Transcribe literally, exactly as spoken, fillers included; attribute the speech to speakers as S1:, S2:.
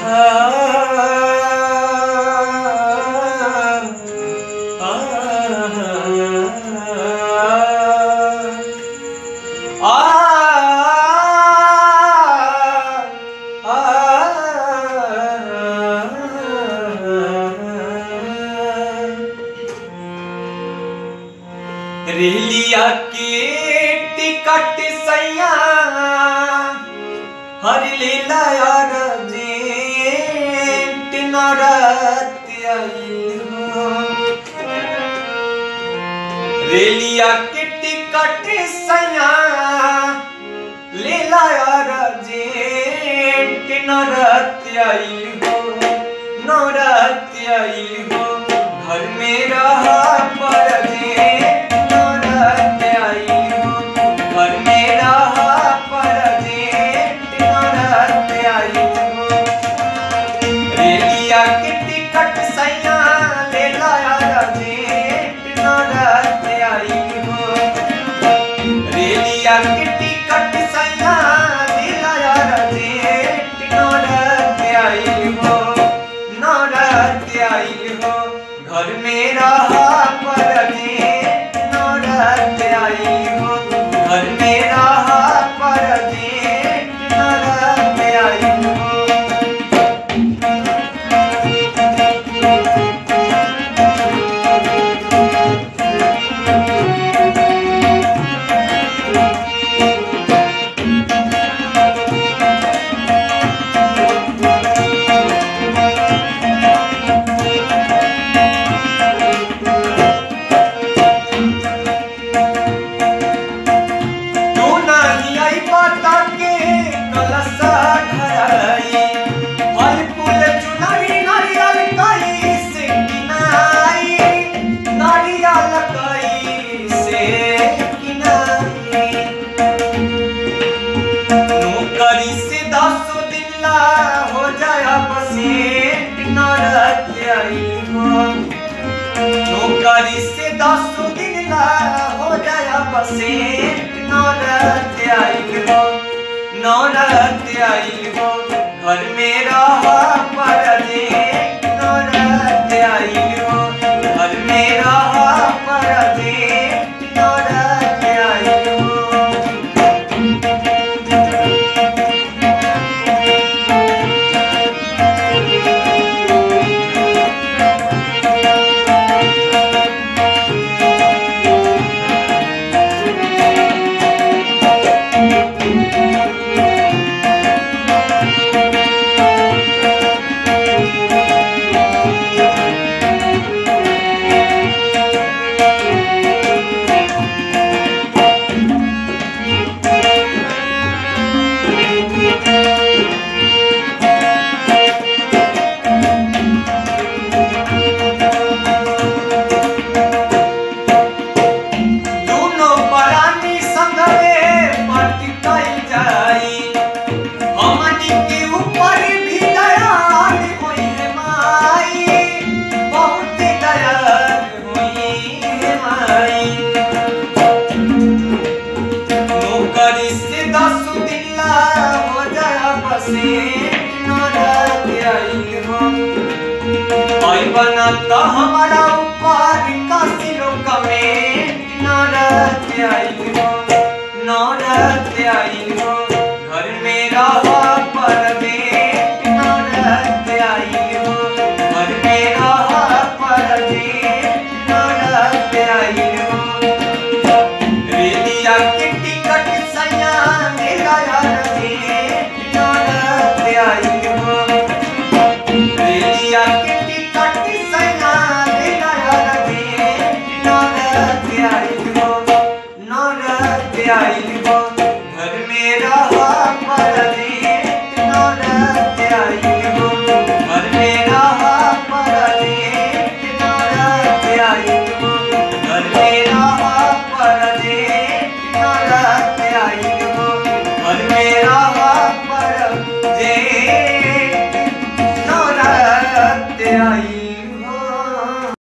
S1: रेलिया के टिकट सैया हर लीला यार जेंट नरत आइल हो। रेलिया के टिकट सैया लीला यार जेंट नरत आइल हो नरत आइल हो। घर में रहा पर घर में रहा पर नरत आई हो। घर में रहा पर नरत आई हो। नौकरी से दस दिन ला हो जाया बसेंट नौरत आइल हो नौरत आइल हो। घर में रहा पर नौरत आइल हो। घर में रहा पर नौरत आइल हो। बनता हमारा ऊपर कासिलो कमेंट नौरत आई हो नौरत आई हो। घर में रहा पर नौरत आई हो। घर में रहा पर नौरत आई हो। रेलिया के टिकट सैया मेरा यार नौरत आई हो। रेलिया के नौरत आई हो। घर में रहा